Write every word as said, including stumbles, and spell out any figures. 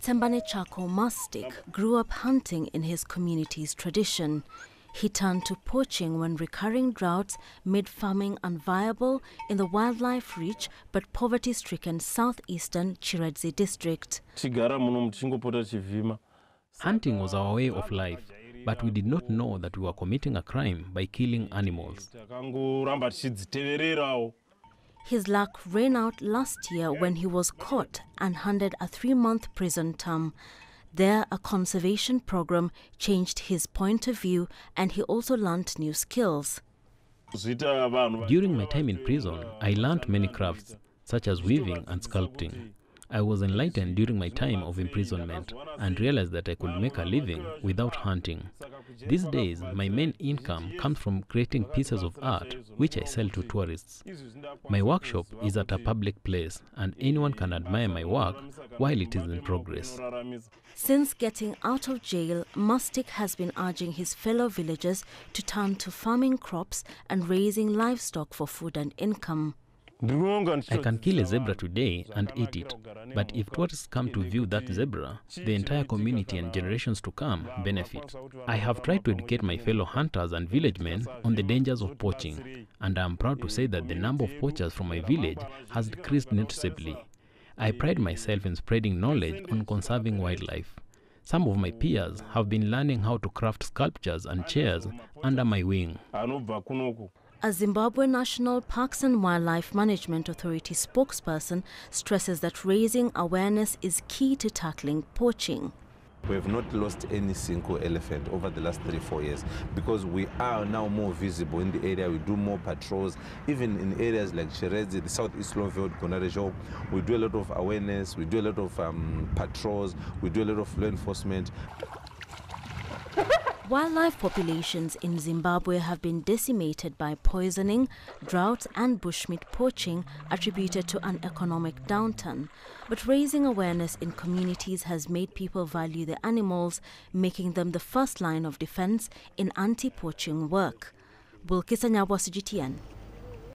Tembanechako Mastick grew up hunting in his community's tradition. He turned to poaching when recurring droughts made farming unviable in the wildlife-rich but poverty-stricken southeastern Chiredzi district. Hunting was our way of life, but we did not know that we were committing a crime by killing animals. His luck ran out last year when he was caught and handed a three-month prison term. There, a conservation program changed his point of view, and he also learned new skills. During my time in prison, I learned many crafts, such as weaving and sculpting. I was enlightened during my time of imprisonment and realized that I could make a living without hunting. These days, my main income comes from creating pieces of art, which I sell to tourists. My workshop is at a public place, and anyone can admire my work while it is in progress. Since getting out of jail, Mastick has been urging his fellow villagers to turn to farming crops and raising livestock for food and income. I can kill a zebra today and eat it, but if tourists come to view that zebra, the entire community and generations to come benefit. I have tried to educate my fellow hunters and villagemen on the dangers of poaching, and I am proud to say that the number of poachers from my village has decreased noticeably. I pride myself in spreading knowledge on conserving wildlife. Some of my peers have been learning how to craft sculptures and chairs under my wing. A Zimbabwe National Parks and Wildlife Management Authority spokesperson stresses that raising awareness is key to tackling poaching. We have not lost any single elephant over the last three, four years because we are now more visible in the area. We do more patrols, even in areas like Chiredzi, the southeast Longfield, Gonarejo. We do a lot of awareness, we do a lot of um, patrols, we do a lot of law enforcement. Wildlife populations in Zimbabwe have been decimated by poisoning, droughts and bushmeat poaching attributed to an economic downturn. But raising awareness in communities has made people value the animals, making them the first line of defense in anti-poaching work. Bulkisa Nyabwa, C G T N.